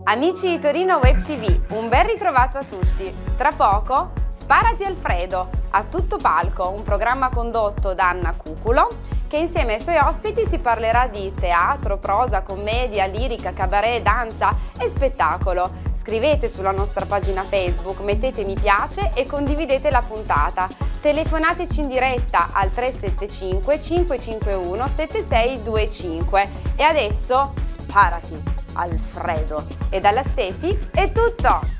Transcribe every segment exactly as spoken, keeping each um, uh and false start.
Amici di Torino Web ti vu, un ben ritrovato a tutti. Tra poco, Sparati Alfredo, a tutto palco, un programma condotto da Anna Cuculo, che insieme ai suoi ospiti si parlerà di teatro, prosa, commedia, lirica, cabaret, danza e spettacolo. Scrivete sulla nostra pagina Facebook, mettete mi piace e condividete la puntata. Telefonateci in diretta al tre sette cinque cinque cinque uno sette sei due cinque. E adesso sparati, Alfredo! E dalla Stefi è tutto!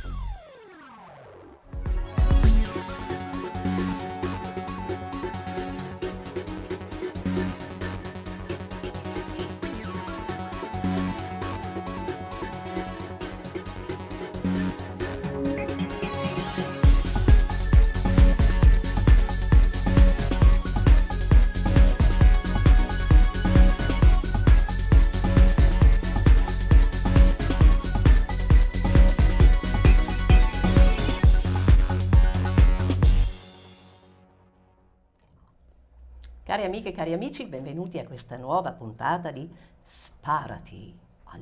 Cari amiche e cari amici, benvenuti a questa nuova puntata di Sparati,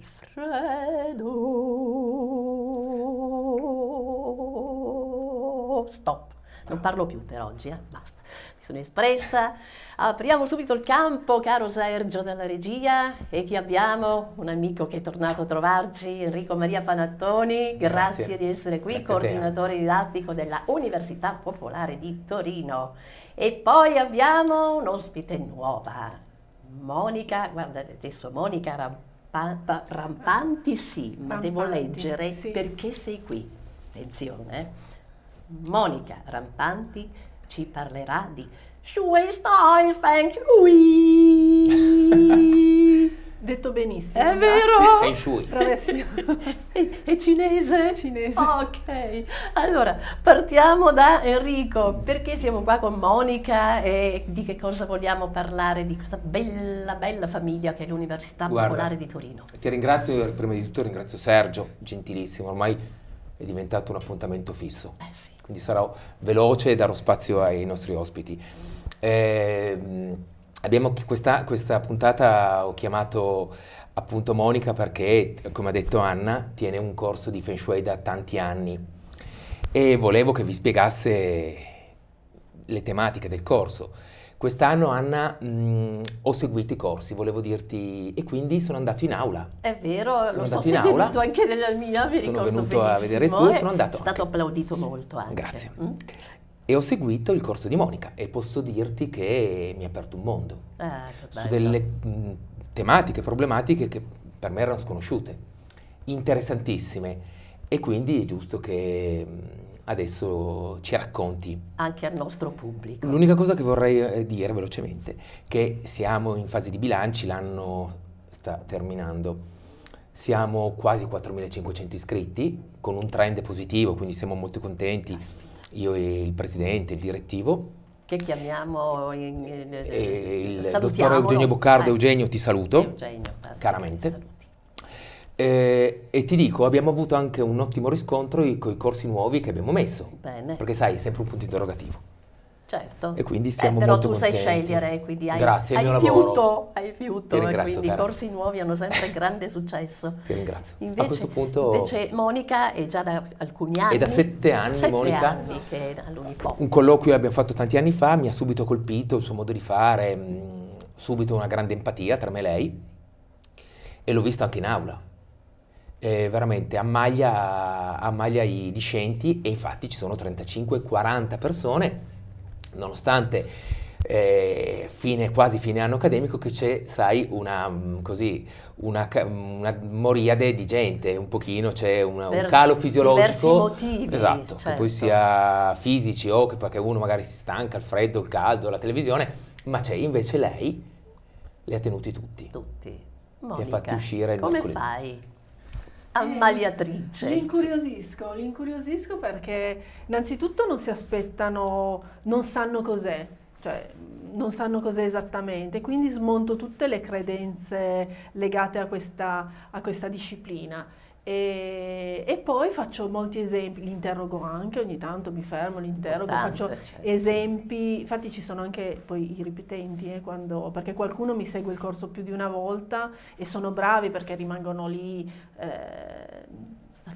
Alfredo. Stop, non parlo più per oggi, eh? Basta, mi sono espressa. Apriamo subito il campo, caro Sergio dalla regia, e chi abbiamo? Un amico che è tornato a trovarci, Enrico Maria Panattoni, grazie, grazie di essere qui, grazie coordinatore didattico della Università Popolare di Torino. E poi abbiamo un'ospite nuova, Monica, guarda adesso Monica Rampa, Rampanti sì, ma Rampanti, devo leggere sì. Perché sei qui, attenzione, eh. Monica Rampanti ci parlerà di Shui Style Feng Shui. Detto benissimo. È vero? Feng Shui. È, è cinese? Cinese. Ok. Allora, partiamo da Enrico. Perché siamo qua con Monica e di che cosa vogliamo parlare di questa bella, bella famiglia che è l'Università Guarda, Popolare di Torino? Ti ringrazio, prima di tutto ringrazio Sergio, gentilissimo, ormai è diventato un appuntamento fisso. Eh sì. Quindi sarò veloce e darò spazio ai nostri ospiti. Eh, abbiamo questa, questa puntata ho chiamato appunto Monica perché, come ha detto Anna, tiene un corso di Feng Shui da tanti anni e volevo che vi spiegasse le tematiche del corso. Quest'anno, Anna, mh, ho seguito i corsi, volevo dirti, e quindi sono andato in aula. È vero, sono lo so, sei sei aula, venuto anche nella mia, mi sono ricordo venuto a vedere tu, sono andato è stato anche. applaudito molto anche. Grazie. Mm? E ho seguito il corso di Monica e posso dirti che mi ha aperto un mondo Ah, che su bello. delle mh, tematiche, problematiche che per me erano sconosciute, interessantissime, e quindi è giusto che mh, adesso ci racconti. Anche al nostro pubblico. L'unica cosa che vorrei eh, dire velocemente, che siamo in fase di bilanci, l'anno sta terminando, siamo quasi quattromilacinquecento iscritti, con un trend positivo, quindi siamo molto contenti, io e il presidente, il direttivo. Che chiamiamo in, in, E il dottor Eugenio Boccardo. Eh. Eugenio, ti saluto, Eugenio, caramente. saluti. Eh, e ti dico, abbiamo avuto anche un ottimo riscontro con i corsi nuovi che abbiamo messo. Bene. Perché sai, è sempre un punto interrogativo. Certo. E quindi siamo eh, però molto tu contenti. sai scegliere, quindi hai, Grazie, è il hai mio fiuto, lavoro. hai fiuto, Ti e ringrazio, quindi cara. i corsi nuovi hanno sempre grande successo. Ti ringrazio. Invece, A questo punto... invece Monica è già da alcuni anni. È da sette anni, sette Monica. anni che è all'Unipop. Un colloquio che abbiamo fatto tanti anni fa, mi ha subito colpito il suo modo di fare, mh, subito una grande empatia tra me e lei, e l'ho visto anche in aula. Eh, veramente ammaglia, ammaglia i discenti, e infatti ci sono trentacinque quaranta persone, nonostante eh, fine, quasi fine anno accademico, che c'è, sai, una, mh, così, una, una moriade di gente, un pochino c'è una, un calo fisiologico. Diversi motivi. Esatto, certo. che poi sia fisici o che perché uno magari si stanca, il freddo, il caldo, la televisione, ma c'è invece lei, li ha tenuti tutti. Tutti. Li ha fatti uscire il come mercoledì. fai? Ammaliatrice. Li incuriosisco, li incuriosisco perché innanzitutto non si aspettano, non sanno cos'è, cioè non sanno cos'è esattamente, quindi smonto tutte le credenze legate a questa, a questa disciplina. E, e poi faccio molti esempi, li interrogo anche, ogni tanto mi fermo, li interrogo, Importante, faccio certo. esempi, infatti ci sono anche poi i ripetenti, eh, quando, perché qualcuno mi segue il corso più di una volta e sono bravi perché rimangono lì eh,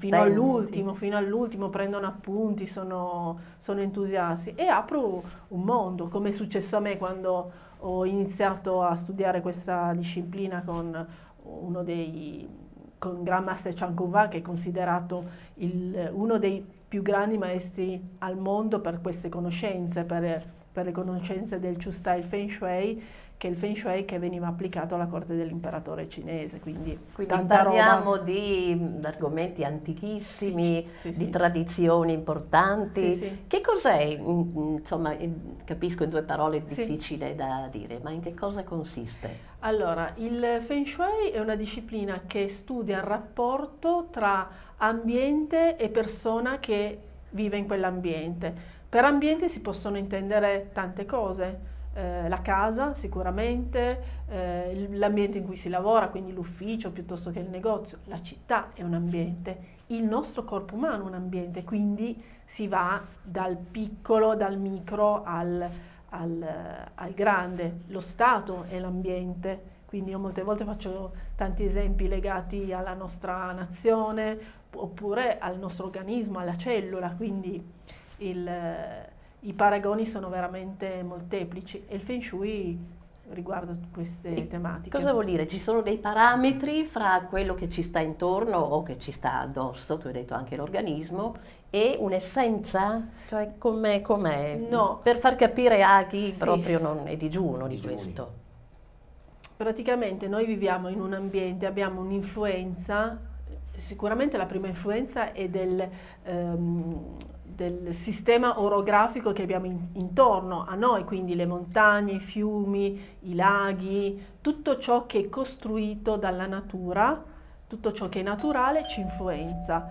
fino all'ultimo, fino all'ultimo prendono appunti, sono, sono entusiasti e apro un mondo, come è successo a me quando ho iniziato a studiare questa disciplina con uno dei, con Grandmaster Chan Kung Wan, che è considerato il, uno dei più grandi maestri al mondo per queste conoscenze, per, per le conoscenze del Chu Style Feng Shui, che è il Feng Shui che veniva applicato alla corte dell'imperatore cinese. Quindi, quindi tanta parliamo roba. di argomenti antichissimi, sì, sì, di sì. tradizioni importanti. Sì, sì. Che cos'è, insomma, capisco in due parole Sì. difficile da dire, ma in che cosa consiste? Allora, il Feng Shui è una disciplina che studia il rapporto tra ambiente e persona che vive in quell'ambiente. Per ambiente si possono intendere tante cose. Eh, la casa sicuramente, eh, l'ambiente in cui si lavora, quindi l'ufficio piuttosto che il negozio, la città è un ambiente, il nostro corpo umano è un ambiente, quindi si va dal piccolo, dal micro al, al, al grande, lo Stato è l'ambiente, quindi io molte volte faccio tanti esempi legati alla nostra nazione oppure al nostro organismo, alla cellula, quindi il I paragoni sono veramente molteplici e il Feng Shui riguarda queste E tematiche. cosa vuol dire? Ci sono dei parametri fra quello che ci sta intorno o che ci sta addosso, tu hai detto anche l'organismo, e un'essenza? Cioè com'è, com'è? No. Per far capire a chi Sì. proprio non è digiuno di Digiuni. questo. Praticamente noi viviamo in un ambiente, abbiamo un'influenza, sicuramente la prima influenza è del... ehm, del sistema orografico che abbiamo in, intorno a noi, quindi le montagne, i fiumi, i laghi, tutto ciò che è costruito dalla natura, tutto ciò che è naturale ci influenza,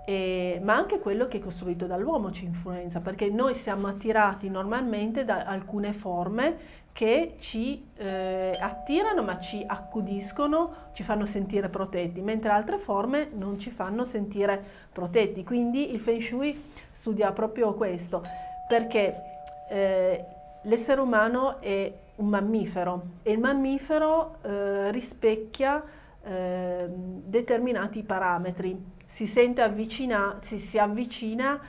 e, ma anche quello che è costruito dall'uomo ci influenza, perché noi siamo attirati normalmente da alcune forme che ci eh, attirano ma ci accudiscono, ci fanno sentire protetti, mentre altre forme non ci fanno sentire protetti. Quindi il Feng Shui studia proprio questo, perché eh, l'essere umano è un mammifero e il mammifero eh, rispecchia eh, determinati parametri, si sente avvicina, si, si avvicina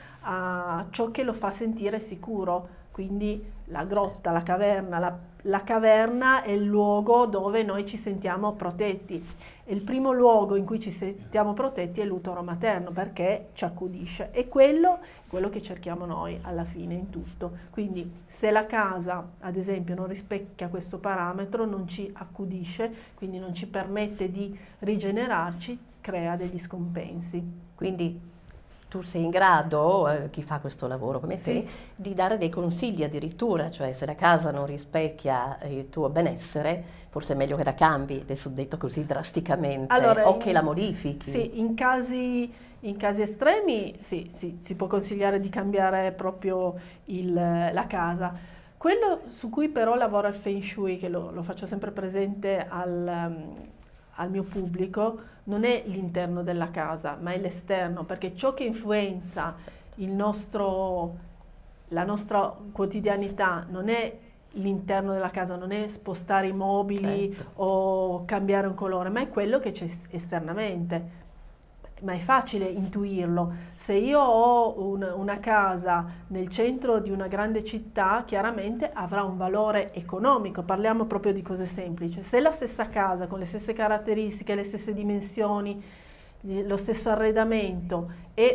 a ciò che lo fa sentire sicuro. Quindi la grotta, la caverna, la, la caverna è il luogo dove noi ci sentiamo protetti. E il primo luogo in cui ci sentiamo protetti è l'utero materno, perché ci accudisce. E quello è quello che cerchiamo noi alla fine in tutto. Quindi se la casa, ad esempio, non rispecchia questo parametro, non ci accudisce, quindi non ci permette di rigenerarci, crea degli scompensi. Quindi tu sei in grado, eh, chi fa questo lavoro come Sì. te, di dare dei consigli addirittura, cioè se la casa non rispecchia il tuo benessere, forse è meglio che la cambi, adesso detto così drasticamente, Allora, o in- che la modifichi. Sì, in casi, in casi estremi sì, sì, si può consigliare di cambiare proprio il- la casa. Quello su cui però lavora il Feng Shui, che lo, lo faccio sempre presente al, um, al mio pubblico, non è l'interno della casa, ma è l'esterno, perché ciò che influenza il nostro, la nostra quotidianità non è l'interno della casa, non è spostare i mobili Certo. o cambiare un colore, ma è quello che c'è esternamente. Ma è facile intuirlo. Se io ho un- una casa nel centro di una grande città, chiaramente avrà un valore economico. Parliamo proprio di cose semplici. Se la stessa casa, con le stesse caratteristiche, le stesse dimensioni, eh, lo stesso arredamento, è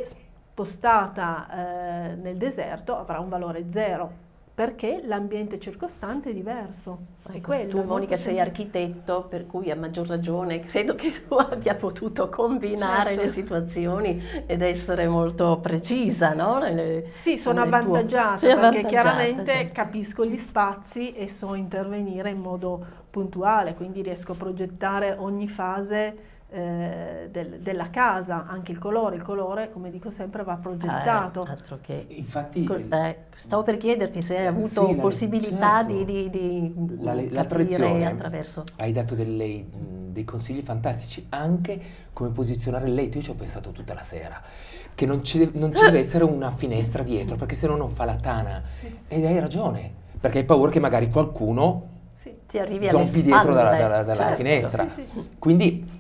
spostata eh, nel deserto, avrà un valore zero, perché l'ambiente circostante è diverso. È Ecco, quello, tu è molto Monica sei semplice. architetto, per cui a maggior ragione credo che tu abbia potuto combinare Certo. le situazioni ed essere molto precisa, no? Nelle- Sì, sono nel tuo- avvantaggiata Sei perché avvantaggiata, chiaramente certo. capisco gli spazi e so intervenire in modo puntuale, quindi riesco a progettare ogni fase eh, del- della casa, anche il colore. Il colore, come dico sempre, va progettato. Eh, altro che... Infatti, Co- eh, stavo per chiederti se hai Eh, avuto sì, la- possibilità certo. di, di, di la, la capire tradizione attraverso... hai dato delle- dei consigli fantastici anche come posizionare il letto. Io ci ho pensato tutta la sera che non ci, deve, non ci deve essere una finestra dietro, perché se no non fa la tana. Sì. Ed hai ragione, perché hai paura che magari qualcuno Sì. Ti arrivi alle zompi dietro spalle, dalla, dalla- dalla certo. finestra. Sì, sì. Quindi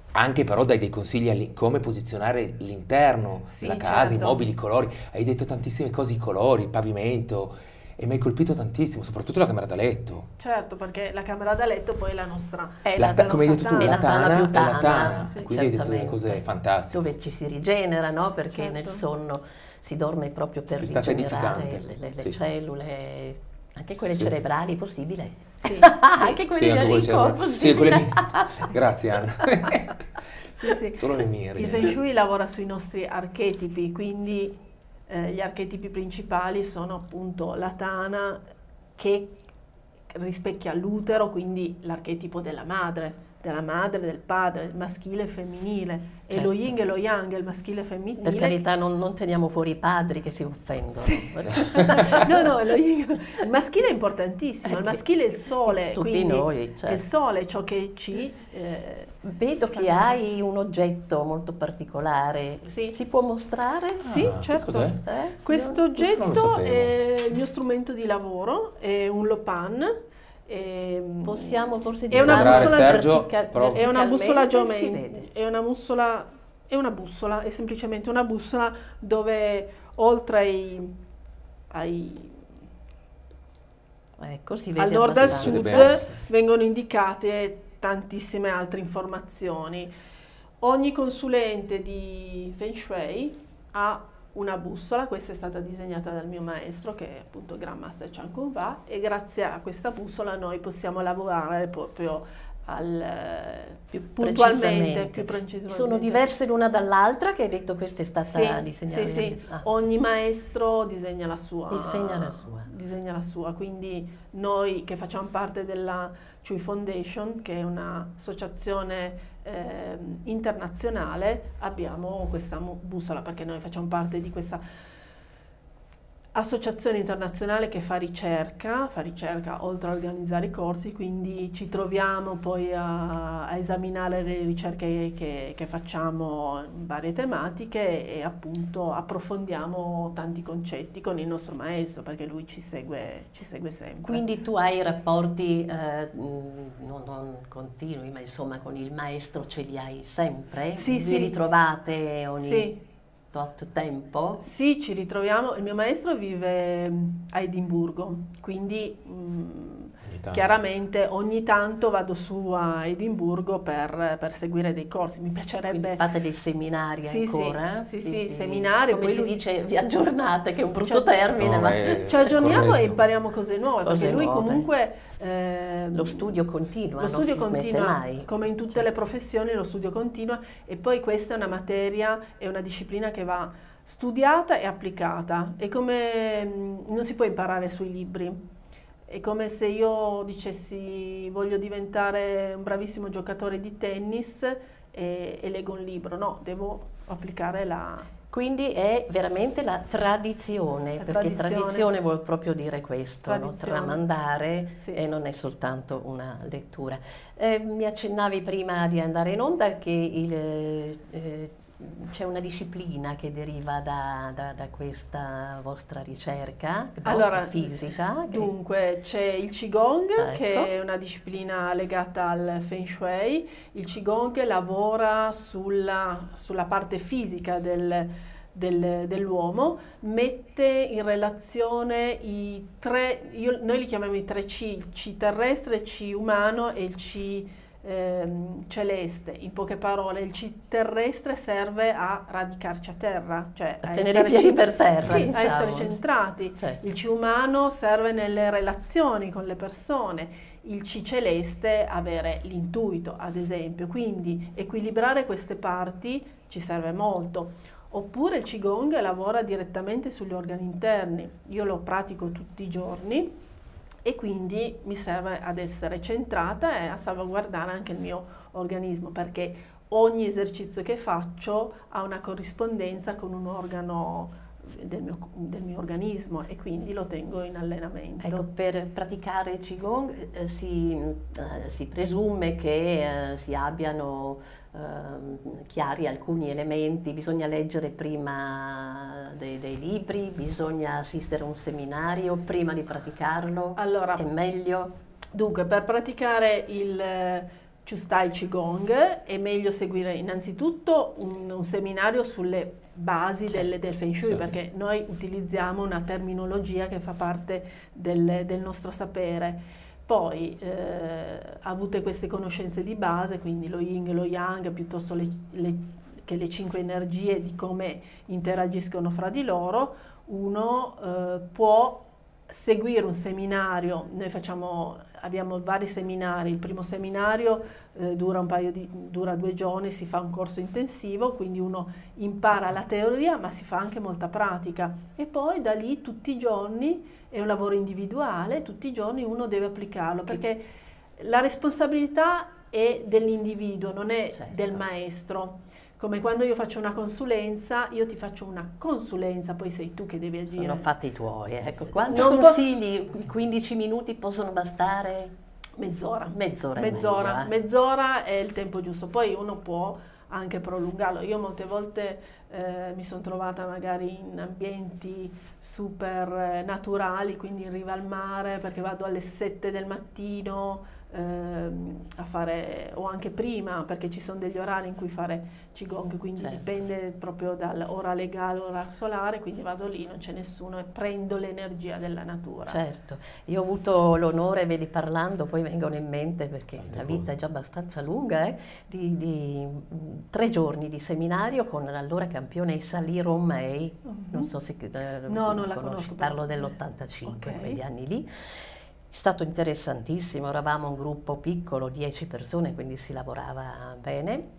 anche però dai dei consigli a come posizionare l'interno Sì, della casa, certo. i mobili, i colori. Hai detto tantissime cose, i colori, il pavimento, e mi hai colpito tantissimo, soprattutto la camera da letto. Certo, perché la camera da letto poi è la nostra, È La la, ta- la come hai nostra detto tu, è la la tana tana più e la tana, tana, sì, quindi hai detto delle certamente. cose fantastiche. Dove ci si rigenera, no? Perché Certo. nel sonno si dorme proprio per Sei stata rigenerare edificante. le, le- le Sì. cellule, anche quelle Sì. cerebrali, possibile? Sì, Anche sì, quelle Sì, di anche quelle Enrico, c'erano- sì, possibile? quelle mie. Grazie Anna. sì, sì. Solo le mie. Il Rina. Feng Shui lavora sui nostri archetipi, quindi eh, gli archetipi principali sono appunto la tana che rispecchia l'utero, quindi l'archetipo della madre, della madre, del padre, il maschile e femminile, e Certo. lo yin e lo yang, il maschile e femminile. Per carità, non, non teniamo fuori i padri che si offendono. No, no, lo yin- il maschile è importantissimo, il maschile è il sole, Tutti quindi noi, certo. il sole è ciò che ci... eh, Vedo che hai un oggetto molto particolare. Sì. Si può mostrare? Sì, Ah, che certo. cos'è? Eh? Questo Questo non lo oggetto sapevo. è il mio strumento di lavoro, è un Lopan. ehm, Possiamo forse È una girare bussola- Sergio, vertica- prova. È una bussola verticalmente? Si geometrica, vede. è una bussola, è una bussola, è semplicemente una bussola dove oltre ai, ai Ecco, si vede al nord e al abbastanza. sud Si vede bene. vengono indicate tantissime altre informazioni. Ogni consulente di Feng Shui ha una bussola, questa è stata disegnata dal mio maestro che è appunto Grandmaster Chan Kun Va, e grazie a questa bussola noi possiamo lavorare proprio al, Più puntualmente, precisamente. più precisamente. Sono diverse l'una dall'altra, che hai detto questa è stata Sì, disegnata? sì, sì. Ah. Ogni maestro disegna la sua. Disegna la sua. Disegna la sua. Quindi noi che facciamo parte della Chui Foundation, che è un'associazione eh, internazionale, abbiamo questa mu- bussola, perché noi facciamo parte di questa associazione internazionale che fa ricerca, fa ricerca oltre a organizzare i corsi, quindi ci troviamo poi a, a esaminare le ricerche che, che facciamo in varie tematiche e appunto approfondiamo tanti concetti con il nostro maestro, perché lui ci segue, ci segue sempre. Quindi tu hai rapporti eh, mh, non, non continui, ma insomma con il maestro ce li hai sempre? Sì, Vi sì. ritrovate ogni Sì. tot tempo? Sì, ci ritroviamo. Il mio maestro vive mm, a Edimburgo, quindi mm, Ogni tanto. chiaramente ogni tanto vado su a Edimburgo per, per seguire dei corsi. Mi piacerebbe... Quindi fate dei seminari Sì, sì, ancora? sì, sì, Quindi, seminari, Come poi si lui- dice, vi aggiornate, che è un brutto Cioè- termine, No, ma è- Ci aggiorniamo e corretto. impariamo cose nuove, Cose perché lui nuove. comunque... ehm, lo studio continua, Lo non studio si smette continua, mai. come in tutte Certo. le professioni, lo studio continua, e poi questa è una materia, è una disciplina che va studiata e applicata. È come mh, non si può imparare sui libri. È come se io dicessi voglio diventare un bravissimo giocatore di tennis e, e leggo un libro. No, devo applicare la... Quindi è veramente la tradizione, La perché tradizione. tradizione vuol proprio dire questo, no? Tradizione. Tramandare, Sì. e non è soltanto una lettura. Eh, mi accennavi prima di andare in onda che il, eh, c'è una disciplina che deriva da, da- da questa vostra ricerca, no? Allora, fisica. che- Dunque, c'è il Qigong, che Ecco. è una disciplina legata al Feng Shui. Il Qigong lavora sulla, sulla parte fisica del, del- dell'uomo, mette in relazione i tre, io- noi li chiamiamo i tre C, il C terrestre, il C umano e il C ehm, celeste. In poche parole, il C terrestre serve a radicarci a terra, cioè A a tenere i essere piedi ci- per terra, sì, a diciamo. essere centrati. Certo. Il C umano serve nelle relazioni con le persone, il C celeste avere l'intuito, ad esempio. Quindi equilibrare queste parti ci serve molto. Oppure il Qigong lavora direttamente sugli organi interni. Io lo pratico tutti i giorni e quindi mi serve ad essere centrata e a salvaguardare anche il mio organismo, perché ogni esercizio che faccio ha una corrispondenza con un organo del mio, del mio organismo, e quindi lo tengo in allenamento. Ecco, per praticare Qigong eh, si, eh, si presume che eh, si abbiano ehm, chiari alcuni elementi, bisogna leggere prima dei, dei libri, bisogna assistere a un seminario prima di praticarlo, Allora, è meglio? dunque, per praticare il eh, ci sta il Qigong, è meglio seguire innanzitutto un, un seminario sulle basi certo, del, del Feng Shui, certo. perché noi utilizziamo una terminologia che fa parte del, del nostro sapere. Poi eh, avute queste conoscenze di base, quindi lo Yin e lo Yang, piuttosto le, le, che le cinque energie di come interagiscono fra di loro, uno eh, può seguire un seminario. Noi facciamo, abbiamo vari seminari. Il primo seminario eh, dura un paio di, dura due giorni, si fa un corso intensivo, quindi uno impara la teoria ma si fa anche molta pratica, e poi da lì tutti i giorni è un lavoro individuale, tutti i giorni uno deve applicarlo, perché la responsabilità è dell'individuo, non è certo. del maestro. Come quando io faccio una consulenza, io ti faccio una consulenza, poi sei tu che devi agire. Sono fatti tuoi. Ecco, Sì. quanti Non consigli? I quindici minuti possono bastare? Mezz'ora. Mezz'ora. Mezz'ora, meglio, eh. mezz'ora è il tempo giusto, poi uno può anche prolungarlo. Io molte volte eh, mi sono trovata magari in ambienti super eh, naturali, quindi in riva al mare, perché vado alle sette del mattino ehm, a fare, o anche prima, perché ci sono degli orari in cui fare Qigong, quindi certo. dipende proprio dall'ora legale, ora solare, quindi vado lì, non c'è nessuno e prendo l'energia della natura. Certo, io ho avuto l'onore, vedi, parlando, poi vengono in mente, perché Tante la vita cose. è già abbastanza lunga, eh, di, di mh, tre giorni di seminario con l'allora campionessa Li Romei, Mhm. non so se eh, No, non la conosci, conosco, però. parlo dell'ottantacinque, Ok. quegli anni lì. È stato interessantissimo, eravamo un gruppo piccolo, dieci persone, quindi si lavorava bene.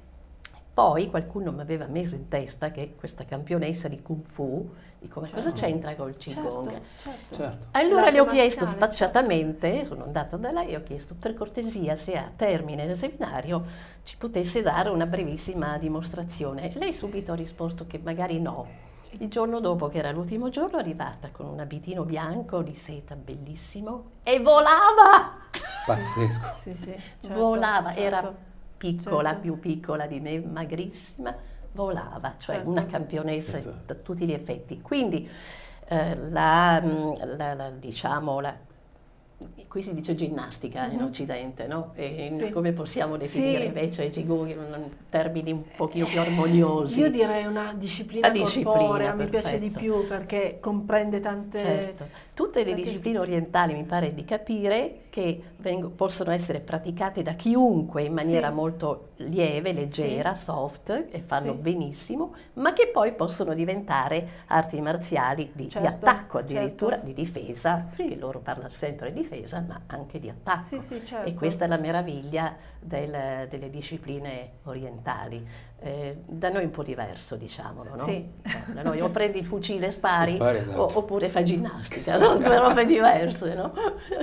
Poi qualcuno mi aveva messo in testa che questa campionessa di Kung Fu, dico, ma cosa Certo. c'entra col Qigong? Certo, certo. Certo. Allora L'arte le ho chiesto marziale, sfacciatamente, sono andata da lei e ho chiesto per cortesia se a termine del seminario ci potesse dare una brevissima dimostrazione. Lei subito ha risposto che magari no. Il giorno dopo, che era l'ultimo giorno, è arrivata con un abitino bianco di seta bellissimo e volava! Pazzesco. Sì, sì, certo, volava, era certo. piccola, certo. più piccola di me, magrissima, volava, cioè Certo. una campionessa Esatto. da tutti gli effetti. Quindi eh, la, la- la- diciamo, la, qui si dice ginnastica in Mhm. Occidente, no? E Sì. come possiamo definire Sì. invece il Qigong in termini un pochino più armoniosi? Io direi una disciplina La disciplina, corporea, mi piace di perfetto. più perché comprende tante... Certo, tutte le tante- discipline orientali mi pare di capire che vengo- possono essere praticate da chiunque in maniera Sì. molto lieve, leggera, soft, e fanno Sì. benissimo, ma che poi possono diventare arti marziali di, di Certo, attacco, addirittura certo. di difesa, Sì. perché loro parlano sempre di difesa, ma anche di attacco. Sì, sì, certo. E questa è la meraviglia del- delle discipline orientali. Eh, da noi è un po' diverso, diciamolo, no? Sì. Da noi o prendi il fucile e spari, E spari, esatto. o- oppure fai ginnastica, no? Due robe diverse, no?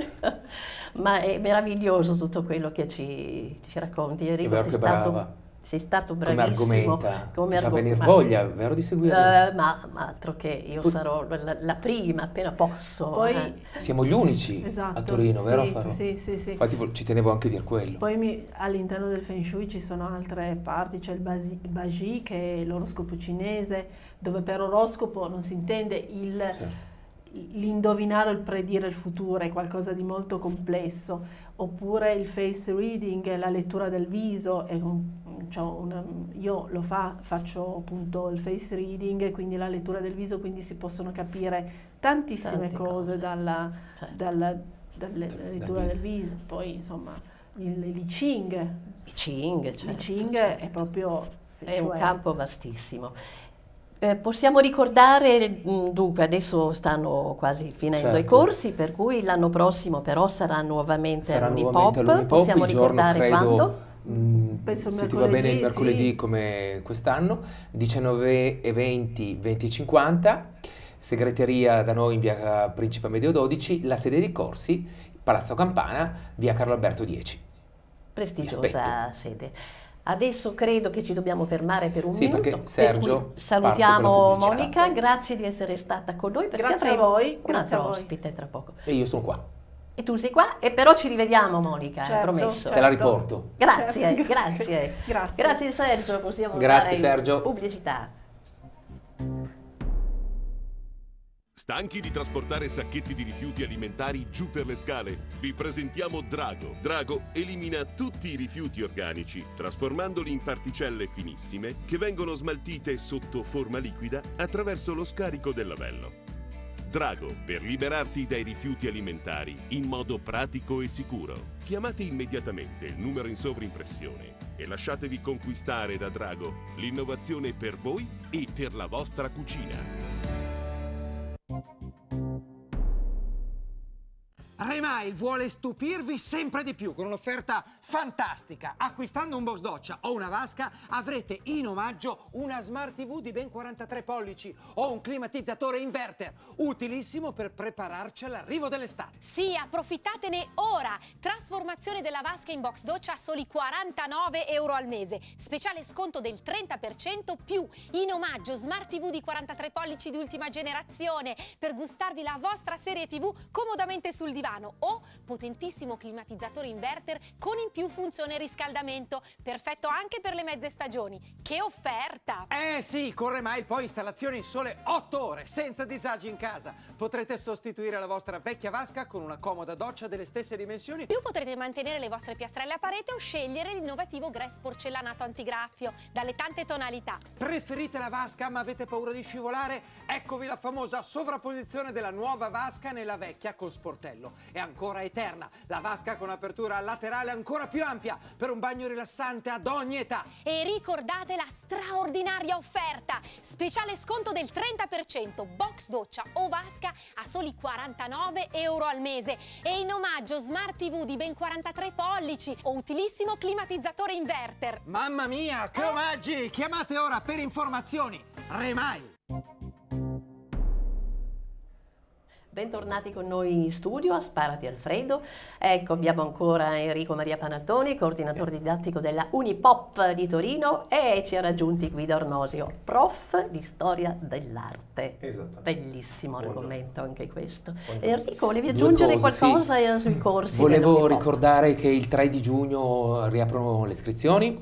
Ma è meraviglioso tutto quello che ci, ci racconti. Enrico, vero sei che stato, brava. sei stato Come bravissimo. argomenta, come ti fa argo- venire ma- voglia, vero, di seguirlo? Eh, ma, ma altro che io Poi- sarò la, la prima appena posso. Poi, eh. Siamo gli unici esatto, a Torino, vero? sì, a farlo? sì, sì, sì. Infatti vo- ci tenevo anche a dire quello. Poi mi- all'interno del Feng Shui ci sono altre parti, c'è il Basi- Baji, che è l'oroscopo cinese, dove per oroscopo non si intende il, Certo. l'indovinare o il predire il futuro, è qualcosa di molto complesso. Oppure il face reading, la lettura del viso, è un- c'ho una- io lo fa, faccio appunto il face reading, quindi la lettura del viso, quindi si possono capire tantissime Tante cose, cose. dalla, Certo. dalla, dalla Dal- lettura dal del viso. Poi insomma il Li Ching, I Ching, certo, Li Ching certo. è proprio È un cioè, campo vastissimo. Eh, possiamo ricordare, mh, dunque adesso stanno quasi finendo i Certo. corsi, per cui l'anno prossimo però sarà nuovamente Sarà all'Unipop. nuovamente all'Unipop, Possiamo il giorno ricordare credo, quando? mm, Penso se ti va bene il mercoledì, mercoledì sì. come quest'anno, diciannove e venti, venti e cinquanta, segreteria da noi in via Principe Amedeo dodici, la sede dei corsi, Palazzo Campana, via Carlo Alberto dieci. Prestigiosa sede. Adesso credo che ci dobbiamo fermare per un Sì, minuto. perché per Sergio cui parte salutiamo con la pubblicità. Monica, grazie di essere stata con noi perché Grazie a avremo voi, un grazie altro a voi. ospite tra poco. E io sono qua, E tu sei qua e però ci rivediamo Monica, Certo, è promesso. te la certo. riporto. Grazie, Certo, grazie. grazie. Grazie Sergio, possiamo Grazie, dare Sergio. pubblicità. Stanchi di trasportare sacchetti di rifiuti alimentari giù per le scale? Vi presentiamo Drago. Drago elimina tutti i rifiuti organici, trasformandoli in particelle finissime che vengono smaltite sotto forma liquida attraverso lo scarico del lavello. Drago, per liberarti dai rifiuti alimentari in modo pratico e sicuro. Chiamate immediatamente il numero in sovrimpressione e lasciatevi conquistare da Drago l'innovazione per voi e per la vostra cucina. Remail vuole stupirvi sempre di più con un'offerta fantastica. Acquistando un box doccia o una vasca avrete in omaggio una Smart T V di ben quarantatré pollici o un climatizzatore inverter, utilissimo per prepararci all'arrivo dell'estate. Sì, approfittatene ora! Trasformazione della vasca in box doccia a soli quarantanove euro al mese. Speciale sconto del trenta per cento più in omaggio Smart T V di quarantatré pollici di ultima generazione per gustarvi la vostra serie T V comodamente sul divano. O potentissimo climatizzatore inverter con in più funzione riscaldamento, perfetto anche per le mezze stagioni. Che offerta! Eh sì, con Remail poi installazione in sole otto ore, senza disagi in casa. Potrete sostituire la vostra vecchia vasca con una comoda doccia delle stesse dimensioni. Più potrete mantenere le vostre piastrelle a parete o scegliere l'innovativo Grass porcellanato antigraffio dalle tante tonalità. Preferite la vasca ma avete paura di scivolare? Eccovi la famosa sovrapposizione della nuova vasca nella vecchia con sportello. È ancora eterna, la vasca con apertura laterale ancora più ampia per un bagno rilassante ad ogni età. E ricordate la straordinaria offerta, speciale sconto del trenta per cento, box doccia o vasca a soli quarantanove euro al mese e in omaggio Smart T V di ben quarantatré pollici o utilissimo climatizzatore inverter. Mamma mia, che omaggi! Chiamate ora per informazioni Remail. Bentornati con noi in studio a Sparati Alfredo. Ecco, abbiamo ancora Enrico Maria Panattoni, coordinatore didattico della Unipop di Torino, e ci ha raggiunti Guido Arnosio, prof di storia dell'arte. Esattamente. Bellissimo Buongiorno. argomento anche questo. Buongiorno. Enrico, volevi Due aggiungere cose, qualcosa sì. sui corsi? Volevo ricordare che il tre di giugno riaprono le iscrizioni.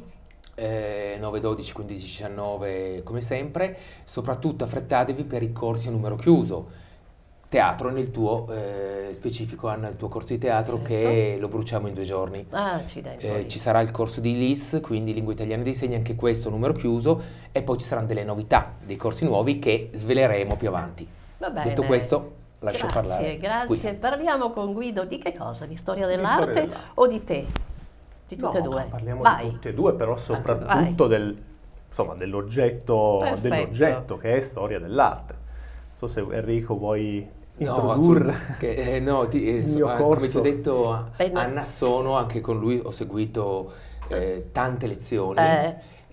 Eh, nove, dodici, quindici, diciannove come sempre. Soprattutto affrettatevi per i corsi a numero chiuso. Teatro nel tuo eh, specifico, Anna, il tuo corso di teatro, Certo. che lo bruciamo in due giorni. Ah, ci dai, Eh, poi. ci sarà il corso di L I S, quindi Lingua Italiana dei Segni, anche questo numero chiuso, e poi ci saranno delle novità, dei corsi nuovi che sveleremo più avanti. Va bene. Detto questo, lascio Grazie, parlare. grazie. Qui. Parliamo con Guido di che cosa? Di storia Di dell'arte storia dell'arte. o di te? Di tutte e No, due? no, parliamo Vai. di tutte e due, però Vai. soprattutto del, insomma, dell'oggetto, Perfetto. dell'oggetto che è storia dell'arte. Non so se Enrico vuoi No, introdurre assolut- che, eh, no, ti- eh, il so- mio ah, corso. come ti ho detto, Beh, no. Anna Sono, anche con lui ho seguito eh, tante lezioni. Eh.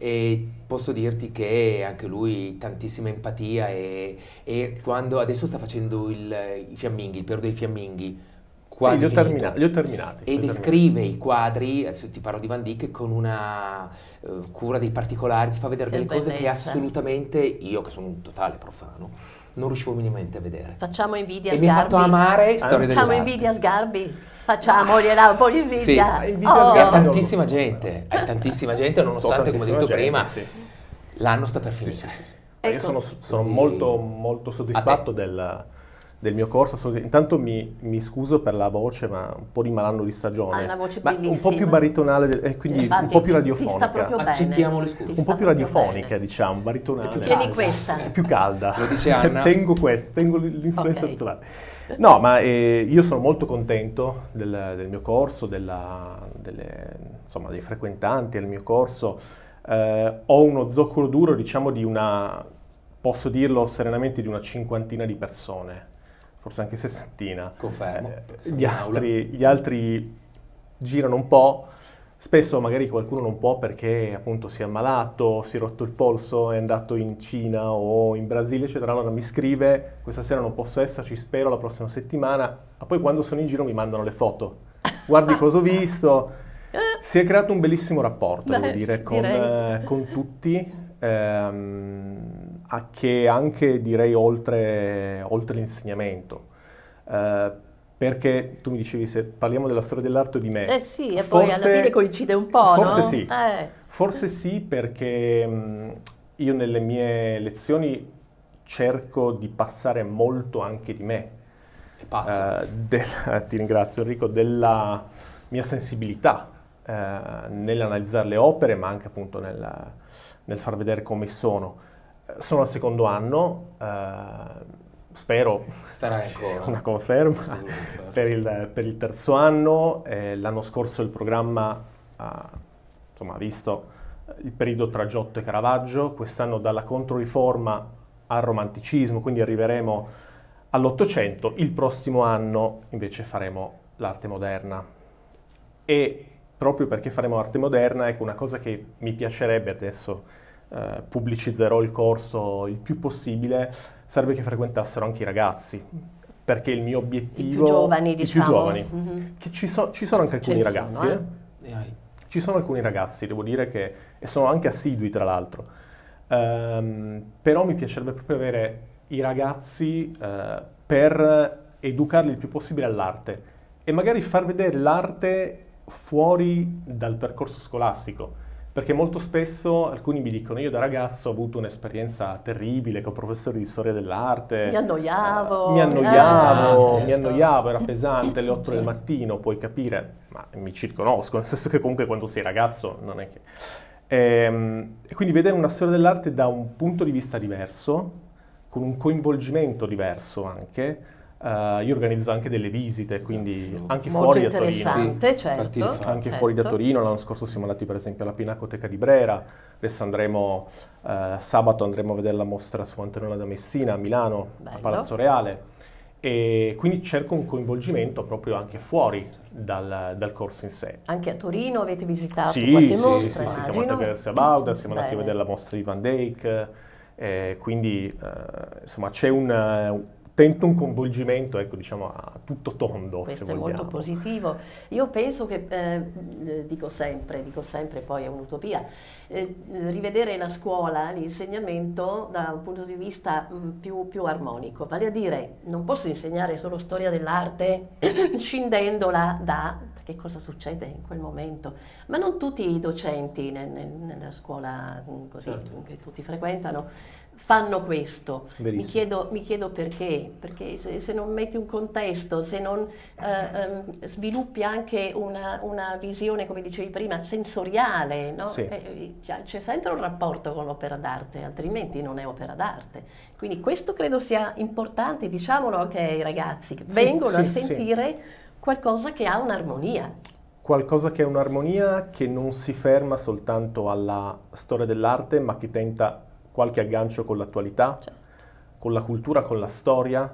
E posso dirti che anche lui tantissima empatia e, e quando adesso sta facendo il, i fiamminghi, il periodo dei fiamminghi, quasi Sì, li ho, finito. termina- li ho terminati. E li ho descrive i quadri, adesso ti parlo di Van Dyck, con una eh, cura dei particolari, ti fa vedere Che delle cose che bellezza. assolutamente io, che sono un totale profano, non riuscivo minimamente a vedere. Facciamo invidia E a mi ha Sgarbi. fatto amare storia Facciamo dell'arte. invidia a Sgarbi. Facciamogliela un po' di invidia. Sì, invidia a Oh. E a Sgarbi. tantissima gente, a tantissima gente, So nonostante, come ho detto tantissima prima, gente, sì. l'anno sta per finire. Sì, sì, sì. Ecco. Io sono, sono Quindi- molto, molto soddisfatto del, del mio corso. assolutamente. Intanto mi, mi scuso per la voce, ma un po' di malanno di stagione. Hai una voce ma un bellissima. po' più baritonale, del- e quindi Infatti, un po' più ti radiofonica. sta proprio bene. Accettiamo le scuse. Ti Un sta po' più proprio radiofonica, bene. diciamo, baritonale. È più Tieni calda. questa. È più calda. Lo dice Anna. Tengo questo, tengo l'influenza Ok. totale. No, ma eh, io sono molto contento del, del mio corso, della, delle, insomma, dei frequentanti del mio corso. Eh, ho uno zoccolo duro, diciamo, di una, posso dirlo serenamente, di una cinquantina di persone, forse anche sessantina. Confermo. Eh, Sono gli, in aula. altri, gli altri girano un po'. Spesso magari qualcuno non può perché appunto si è ammalato, si è rotto il polso, è andato in Cina o in Brasile, eccetera. Allora mi scrive, questa sera non posso esserci, spero la prossima settimana. Ma poi quando sono in giro mi mandano le foto. Guardi cosa ho visto. Si è creato un bellissimo rapporto, Beh, devo dire, sì, con, direi. eh, con tutti, ehm, a che anche direi oltre, oltre l'insegnamento. Eh, perché tu mi dicevi se parliamo della storia dell'arte o di me. Eh sì, e poi alla Forse- fine coincide un po', Forse no? sì, Eh. forse sì perché mh, io nelle mie lezioni cerco di passare molto anche di me. E passa. Eh, del, ti ringrazio Enrico, della mia sensibilità eh, nell'analizzare le opere, ma anche appunto nel, nel far vedere come sono. Sono al secondo anno, eh, spero Starai ci sia ancora. una conferma Sì, conferma. per il, per il terzo anno. Eh, l'anno scorso il programma ha, insomma, ha visto il periodo tra Giotto e Caravaggio, quest'anno dalla Controriforma al Romanticismo, quindi arriveremo all'Ottocento. Il prossimo anno invece faremo l'arte moderna. E proprio perché faremo arte moderna, ecco, una cosa che mi piacerebbe adesso, eh, pubblicizzerò il corso il più possibile, sarebbe che frequentassero anche i ragazzi, perché il mio obiettivo... I più giovani, i diciamo. più giovani, Mm-hmm. che ci, so, ci sono anche alcuni Ce ne ragazzi, sono, eh. E hai. Ci sono alcuni ragazzi, devo dire che, e sono anche assidui tra l'altro, Ehm, però mi piacerebbe proprio avere i ragazzi eh, per educarli il più possibile all'arte e magari far vedere l'arte fuori dal percorso scolastico, perché molto spesso alcuni mi dicono: io da ragazzo ho avuto un'esperienza terribile con professori di storia dell'arte, Mi annoiavo. eh, mi annoiavo, Eh, mi annoiavo, era pesante, alle otto del Certo. mattino, puoi capire, ma mi ci riconosco, nel senso che comunque quando sei ragazzo non è che... Ehm, E quindi vedere una storia dell'arte da un punto di vista diverso, con un coinvolgimento diverso anche. Eh, io organizzo anche delle visite, quindi Esatto. anche Molto fuori da Torino. interessante, Sì, infatti certo. li fa. Anche certo. fuori da Torino, l'anno scorso siamo andati per esempio alla Pinacoteca di Brera, adesso andremo, eh, sabato andremo a vedere la mostra su Antonella da Messina a Milano, Bello. a Palazzo Reale, e quindi cerco un coinvolgimento proprio anche fuori dal, dal corso in sé. Anche a Torino avete visitato Sì, qualche sì, mostra, sì, sì, siamo immagino? andati a Versia Bauda, siamo andati a Bene. vedere la mostra di Van Dyck, eh, quindi eh, insomma c'è un, un- tento un coinvolgimento, ecco, diciamo a tutto tondo, Questo se è vogliamo. molto positivo. Io penso che, eh, eh, dico sempre, dico sempre, poi è un'utopia, eh, rivedere la scuola, l'insegnamento da un punto di vista mh, più, più armonico. Vale a dire, non posso insegnare solo storia dell'arte scindendola da che cosa succede in quel momento. Ma non tutti i docenti nel- nel- nella scuola mh, così, Certo. che tutti frequentano fanno questo. Mi Verissimo. chiedo, mi chiedo perché, perché se, se non metti un contesto, se non eh, ehm, sviluppi anche una, una visione, come dicevi prima, sensoriale, no? Sì. Eh, c'è c'è sempre un rapporto con l'opera d'arte, altrimenti non è opera d'arte. Quindi questo credo sia importante, diciamolo anche ai ragazzi che Sì, vengono sì, a sì. sentire qualcosa che ha un'armonia. Qualcosa che è un'armonia che non si ferma soltanto alla storia dell'arte, ma che tenta qualche aggancio con l'attualità, Certo. con la cultura, con la storia,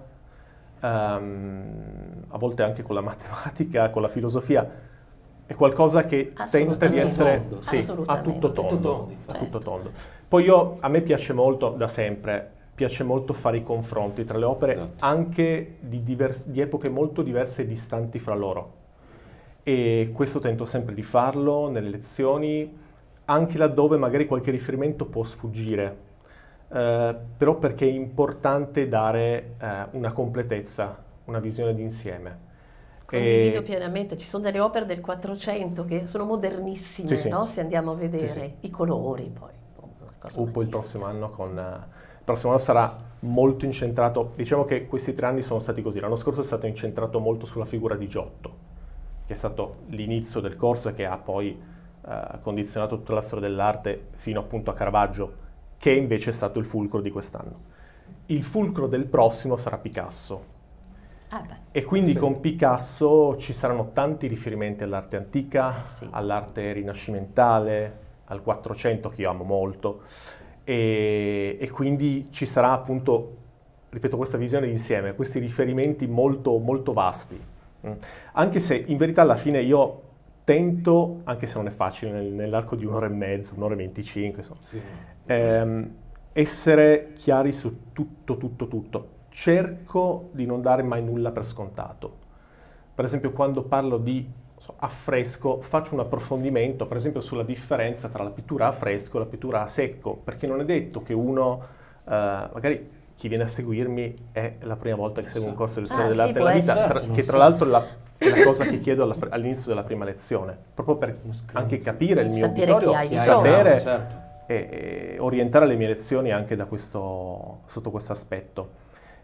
ehm, a volte anche con la matematica, con la filosofia. È qualcosa che tenta di Assolutamente. essere Tondo. sì, a Assolutamente. tutto A tutto tondo. tondo, infatti. a tutto tondo. Poi io, a me piace molto, da sempre, piace molto fare i confronti tra le opere, Esatto. anche di, divers- di epoche molto diverse e distanti fra loro. E questo tento sempre di farlo nelle lezioni, anche laddove magari qualche riferimento può sfuggire, eh, però perché è importante dare eh, una completezza, una visione d'insieme. Condivido E- pienamente, ci sono delle opere del Quattrocento che sono modernissime, Sì, sì. no? Se andiamo a vedere Sì, sì. i colori poi. Una cosa Uh, poi il magnifica. prossimo anno con, eh, il prossimo anno sarà molto incentrato, diciamo che questi tre anni sono stati così, l'anno scorso è stato incentrato molto sulla figura di Giotto, che è stato l'inizio del corso e che ha poi eh, condizionato tutta la storia dell'arte fino appunto a Caravaggio, che invece è stato il fulcro di quest'anno. Il fulcro del prossimo sarà Picasso. Ah, beh, E quindi con Picasso ci saranno tanti riferimenti all'arte antica, Eh sì. all'arte rinascimentale, al Quattrocento che io amo molto, e, e quindi ci sarà appunto, ripeto, questa visione d'insieme, questi riferimenti molto, molto vasti. Mm. Anche se in verità alla fine io tento, anche se non è facile, nel- nell'arco di un'ora e mezzo, un'ora e venticinque, insomma, Sì. ehm, essere chiari su tutto, tutto, tutto. Cerco di non dare mai nulla per scontato. Per esempio, quando parlo di non so, affresco, faccio un approfondimento, per esempio, sulla differenza tra la pittura a fresco e la pittura a secco, perché non è detto che uno, eh, magari chi viene a seguirmi è la prima volta che segue un corso di storia Ah, sì, dell'arte può della vita, essere. tra- Certo, che non tra so. l'altro è la, è la cosa che chiedo alla pr- all'inizio della prima lezione, proprio per anche capire il mio Sapere auditorio, chi hai di sapere certo. e, e orientare le mie lezioni anche da questo, sotto questo aspetto.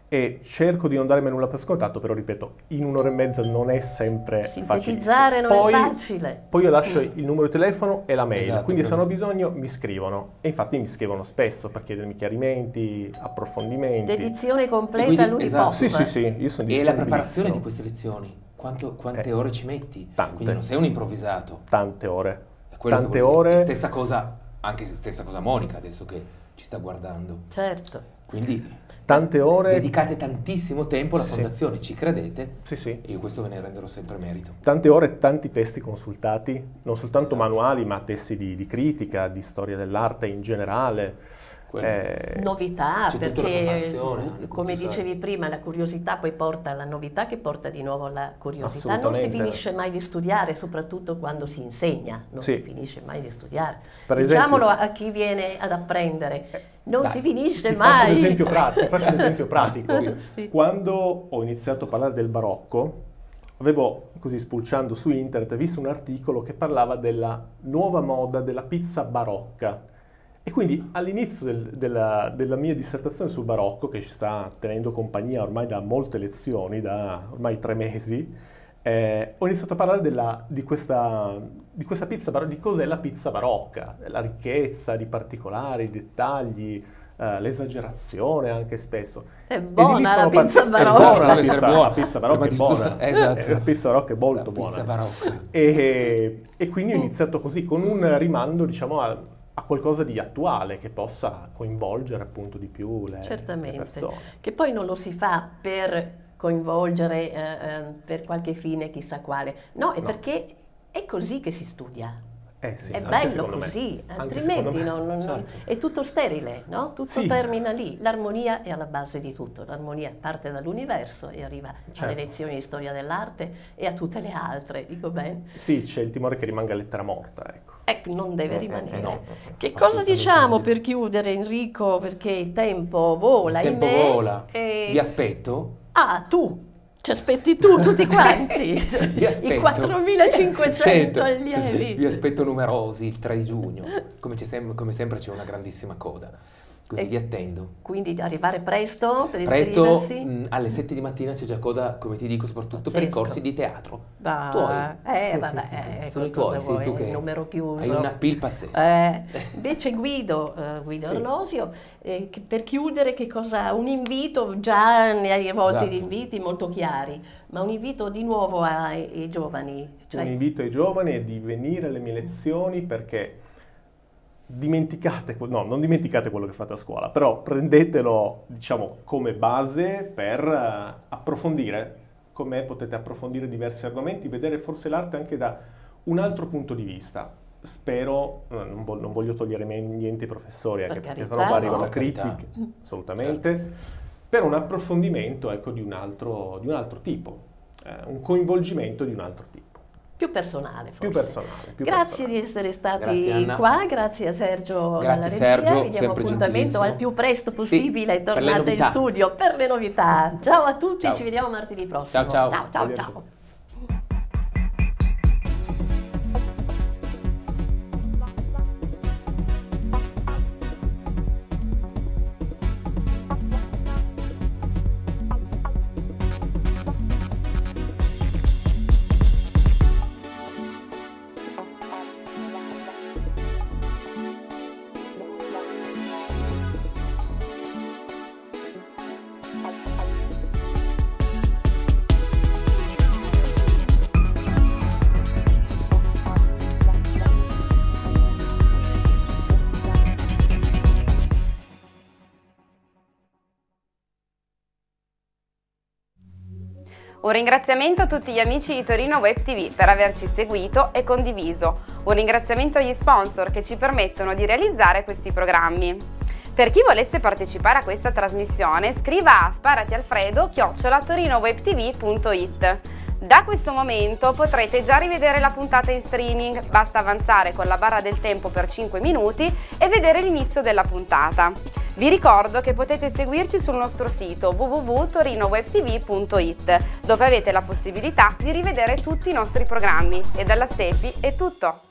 E cerco di non darmi nulla per scontato, però ripeto, in un'ora e mezza non è sempre sintetizzare facilissimo. non Poi, è facile. Poi io lascio Mm. il numero di telefono e la mail, Esatto, quindi se quello. hanno bisogno mi scrivono. E infatti mi scrivono spesso per chiedermi chiarimenti, approfondimenti. Dedizione completa quindi, all'Unipop. esatto. Sì, sì, eh. sì, io sono E la preparazione disponibilissimo. di queste lezioni? Quanto- quante Eh, ore ci metti? tante. Quindi non sei un improvvisato. Tante ore. È quello che Tante volevo dire. ore. Stessa cosa, anche stessa cosa Monica, adesso che ci sta guardando. Certo. Quindi Tante ore. dedicate tantissimo tempo alla Sì. fondazione, ci credete? Sì, sì. E io questo ve ne renderò sempre merito. Tante ore, tanti testi consultati, non soltanto Esatto. manuali, ma testi di, di critica, di storia dell'arte in generale. Quello. Eh, Novità, C'è tutta la perché preparazione, anche come tu sai. dicevi prima, la curiosità poi porta alla novità che porta di nuovo alla curiosità. Non si Assolutamente. finisce mai di studiare, soprattutto quando si insegna, non Sì. si finisce mai di studiare. Per Diciamolo esempio- a chi viene ad apprendere, non Dai, si finisce Ti mai. faccio un esempio pratico. ti faccio un esempio pratico. Sì. Quando ho iniziato a parlare del barocco, avevo, così spulciando su internet, visto un articolo che parlava della nuova moda della pizza barocca. E quindi all'inizio del- della, della mia dissertazione sul barocco, che ci sta tenendo compagnia ormai da molte lezioni, da ormai tre mesi, eh, ho iniziato a parlare della- di, questa, di questa pizza barocca, di cos'è la pizza barocca, la ricchezza di particolari, i dettagli, eh, l'esagerazione anche spesso. È E di lì buona la sono pizza partito- barocca. È buona la Deve essere pizza, buona. la pizza barocca è Prima di tutto- buona. esatto. Eh, La pizza barocca è molto La buona. pizza barocca. E, e quindi ho iniziato così, con un rimando, diciamo, a, a qualcosa di attuale che possa coinvolgere appunto di più le, le Certamente, persone. che poi non lo si fa per coinvolgere eh, eh, per qualche fine chissà quale, no, è No. perché è così che si studia. Eh sì, È anche bello secondo me. così, Anche altrimenti secondo me. non- non- non- Certo. è tutto sterile, no? Tutto Sì. termina lì. L'armonia è alla base di tutto. L'armonia parte dall'universo e arriva Certo. alle lezioni di storia dell'arte e a tutte le altre, dico bene. Sì, c'è il timore che rimanga lettera morta, ecco. Ecco, non deve Eh, eh, rimanere. no. Che cosa Assolutamente diciamo no. per chiudere, Enrico? Perché il tempo vola, Il tempo ahimè, vola. e- Vi aspetto. Ah, tu! Ci aspetti tu, tutti quanti! Vi aspetto. I quattromilacinquecento Cento. allievi! Vi aspetto numerosi il tre giugno. Come, c'è sem- come sempre c'è una grandissima coda. Quindi E- vi attendo. Quindi arrivare presto per Presto, iscriversi? mh, alle sette di mattina c'è già coda, come ti dico, soprattutto per i Pazzesco. corsi di teatro. Bah, Tuoi. Eh, vabbè, eh, Sono i cosa tuoi, sei vuoi, tu che il numero chiuso. hai un appeal pazzesco. Eh, invece Guido, eh, Guido Sì. Arnosio, eh, che- per chiudere che cosa? Un invito, già ne hai a volte Esatto. di inviti molto chiari, ma un invito di nuovo ai, ai giovani. Cioè, Un invito ai giovani è di venire alle mie lezioni perché dimenticate, que- no, non dimenticate quello che fate a scuola, però prendetelo, diciamo, come base per eh, approfondire. Con me potete approfondire diversi argomenti, vedere forse l'arte anche da un altro punto di vista. Spero, eh, non, vo- non voglio togliere me- niente ai professori, anche Per perché carità, sennò poi no, arrivano per carità. critiche, assolutamente, per un approfondimento, ecco, di un altro, di un altro tipo, eh, un coinvolgimento di un altro tipo. più personale forse. Più personale. Più Grazie personale. di essere stati Grazie, Anna. qua, grazie a Sergio Grazie, dalla regia, Sergio, vi diamo sempre appuntamento gentilissimo. al più presto possibile, Sì, per le tornate in novità. studio per le novità. Ciao a tutti, Ciao. ci vediamo martedì prossimo. Ciao, ciao. ciao, ciao. Arrivederci. ciao. Un ringraziamento a tutti gli amici di Torino Web ti vu per averci seguito e condiviso. Un ringraziamento agli sponsor che ci permettono di realizzare questi programmi. Per chi volesse partecipare a questa trasmissione, scriva a sparatialfredo chiocciola torinowebtv punto it. Da questo momento potrete già rivedere la puntata in streaming, basta avanzare con la barra del tempo per cinque minuti e vedere l'inizio della puntata. Vi ricordo che potete seguirci sul nostro sito w w w punto torinowebtv punto it, dove avete la possibilità di rivedere tutti i nostri programmi. E dalla Stefi è tutto!